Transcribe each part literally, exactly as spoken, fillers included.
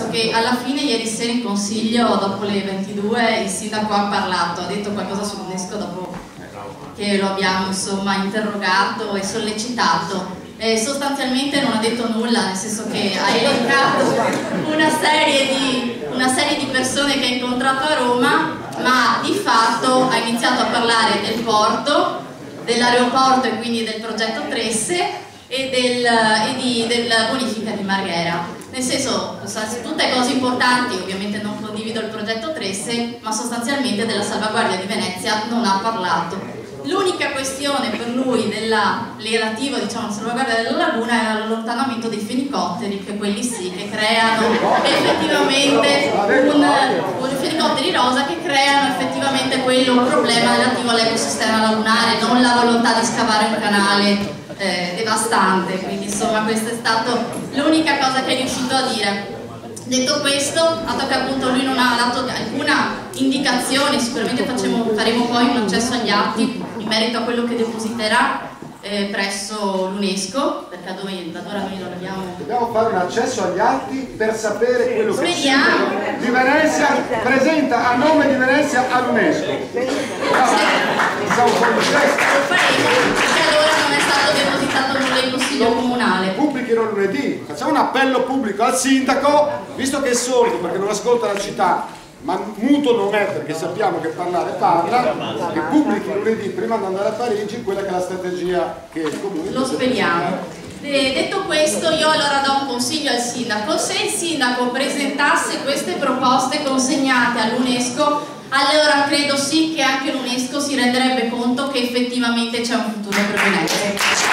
senso che alla fine ieri sera in consiglio, dopo le ventidue, il sindaco ha parlato, ha detto qualcosa sull'UNESCO dopo che lo abbiamo insomma interrogato e sollecitato. Eh, sostanzialmente non ha detto nulla, nel senso che ha elencato una serie di, una serie di persone che ha incontrato a Roma, ma di fatto ha iniziato a parlare del porto, dell'aeroporto e quindi del progetto Tresse e, del, e di, della bonifica di Marghera. Nel senso, tutte cose importanti, ovviamente non condivido il progetto Tresse, ma sostanzialmente della salvaguardia di Venezia non ha parlato. L'unica questione per lui della, relativa diciamo, alla salvaguardia della laguna era l'allontanamento dei fenicotteri, che quelli sì, che creano effettivamente un, un fenicotteri rosa che creano effettivamente quello, un problema relativo all'ecosistema lagunare, non la volontà di scavare un canale eh, devastante. Quindi insomma questa è stata l'unica cosa che è riuscito a dire. Detto questo, dato che appunto lui non ha dato alcuna indicazione, sicuramente facciamo, faremo poi un accesso agli atti in merito a quello che depositerà eh, presso l'UNESCO, perché da, dove, da ora noi non abbiamo... Dobbiamo fare un accesso agli atti per sapere quello che il Speriamo di Venezia presenta a nome di Venezia all'UNESCO. Siamo fuori di testa. Lo faremo, perché ad ora non è stato depositato nulla in Consiglio Comunale. Pubblichino lunedì, facciamo un appello pubblico al sindaco, visto che è sordo perché non ascolta la città, ma muto non è perché sappiamo che parlare parla, che pubblichi lunedì prima di andare a Parigi quella che è la strategia che il comune... Lo speriamo. E detto questo, io allora do un consiglio al sindaco: se il sindaco presentasse queste proposte consegnate all'UNESCO, allora credo sì che anche l'UNESCO si renderebbe conto che effettivamente c'è un futuro per Venezia.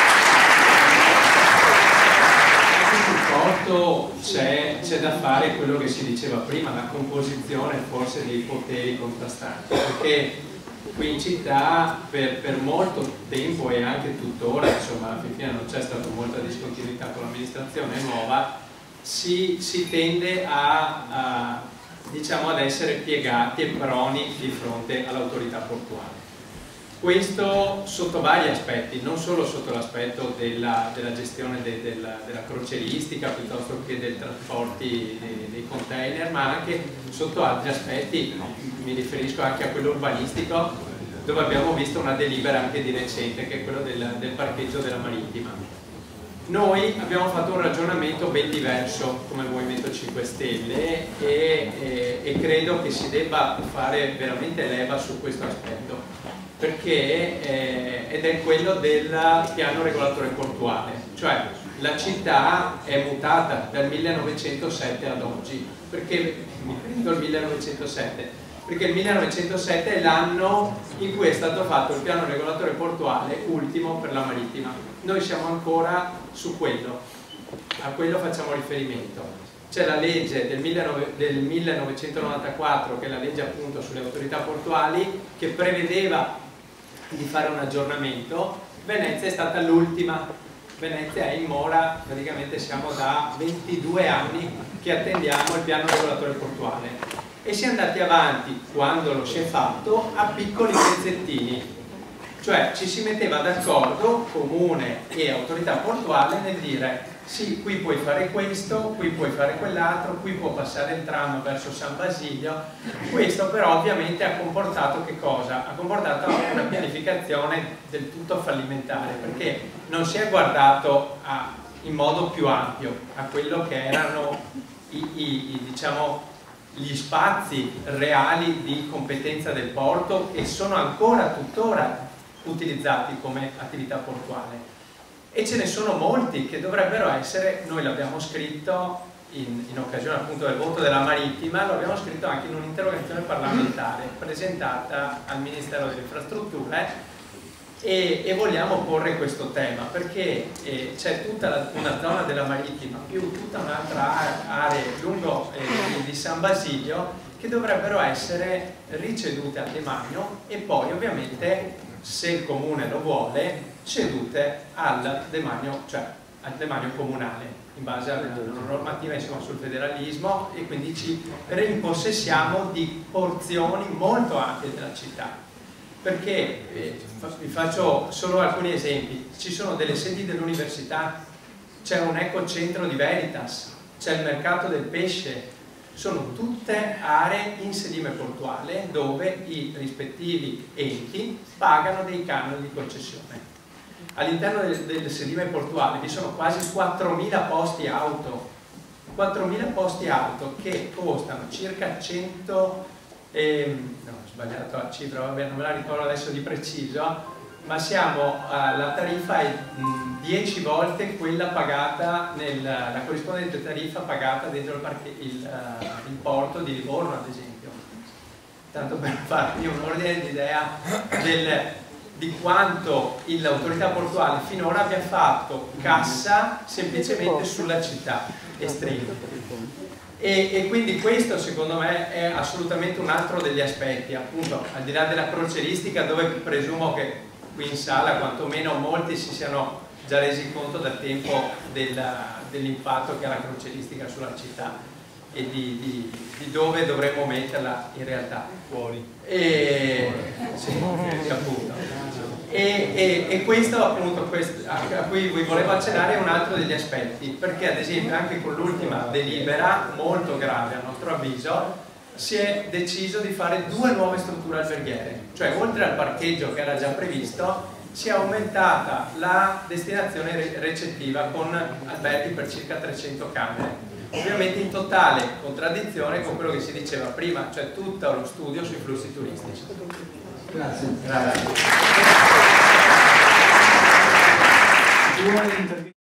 C'è da fare quello che si diceva prima, la composizione forse dei poteri contrastanti, perché qui in città per, per molto tempo e anche tuttora, insomma alla fine non c'è stata molta discontinuità con l'amministrazione nuova, si, si tende a, a, diciamo, ad essere piegati e proni di fronte all'autorità portuale. Questo sotto vari aspetti, non solo sotto l'aspetto della, della gestione de, della, della croceristica piuttosto che dei trasporti dei, dei container, ma anche sotto altri aspetti. Mi riferisco anche a quello urbanistico, dove abbiamo visto una delibera anche di recente, che è quello del, del parcheggio della Marittima. Noi abbiamo fatto un ragionamento ben diverso come Movimento cinque Stelle e, e, e credo che si debba fare veramente leva su questo aspetto, perché eh, ed è quello del piano regolatore portuale, cioè la città è mutata dal millenovecentosette ad oggi. Perché mi prendo il millenovecentosette? Perché il millenovecentosette è l'anno in cui è stato fatto il piano regolatore portuale ultimo per la Marittima. Noi siamo ancora su quello, a quello facciamo riferimento. C'è la legge del, del millenovecentonovantaquattro, che è la legge appunto sulle autorità portuali, che prevedeva di fare un aggiornamento. Venezia è stata l'ultima. Venezia è in mora, praticamente siamo da ventidue anni che attendiamo il piano regolatore portuale e si è andati avanti, quando lo si è fatto, a piccoli pezzettini. Cioè ci si metteva d'accordo, comune e autorità portuale, nel dire sì, qui puoi fare questo, qui puoi fare quell'altro, qui può passare il tram verso San Basilio. Questo però ovviamente ha comportato che cosa? Ha comportato una pianificazione del tutto fallimentare, perché non si è guardato a, in modo più ampio a quello che erano i, i, i, diciamo, gli spazi reali di competenza del porto, che sono ancora tuttora utilizzati come attività portuale. E ce ne sono molti che dovrebbero essere, noi l'abbiamo scritto in, in occasione appunto del voto della Marittima, lo abbiamo scritto anche in un'interrogazione parlamentare presentata al Ministero delle Infrastrutture e, e vogliamo porre questo tema perché eh, c'è tutta la, una zona della Marittima più tutta un'altra area lungo eh, di San Basilio che dovrebbero essere ricedute al demanio e poi ovviamente, se il comune lo vuole, cedute al demanio, cioè al demanio comunale, in base alla normativa insomma, sul federalismo, e quindi ci rimpossessiamo di porzioni molto ampie della città. Perché, eh, vi faccio solo alcuni esempi, ci sono delle sedi dell'università, c'è un ecocentro di Veritas, c'è il mercato del pesce, sono tutte aree in sedime portuale dove i rispettivi enti pagano dei canoni di concessione. All'interno del, del sedime portuale vi sono quasi quattromila posti auto, quattromila posti auto che costano circa cento, ehm, no, ho sbagliato la cifra, vabbè, non me la ricordo adesso di preciso, ma siamo, uh, la tariffa è dieci volte quella pagata, nel, la corrispondente tariffa pagata dentro il, parche, il, uh, il porto di Livorno, ad esempio. Tanto per farvi un ordine di idea del, di quanto l'autorità portuale finora abbia fatto cassa semplicemente sulla città estrema. E, e quindi questo secondo me è assolutamente un altro degli aspetti, appunto, al di là della crocieristica, dove presumo che qui in sala quantomeno molti si siano già resi conto da tempo dell'impatto che ha la crocieristica sulla città e di, di, di dove dovremmo metterla in realtà. Fuori. E, sì, appunto. E, e, e questo appunto questo, a cui vi volevo accennare è un altro degli aspetti, perché ad esempio anche con l'ultima delibera, molto grave a nostro avviso, si è deciso di fare due nuove strutture alberghiere, cioè oltre al parcheggio che era già previsto si è aumentata la destinazione recettiva con alberghi per circa trecento camere, ovviamente in totale contraddizione con quello che si diceva prima, cioè tutto lo studio sui flussi turistici. Grazie. Grazie.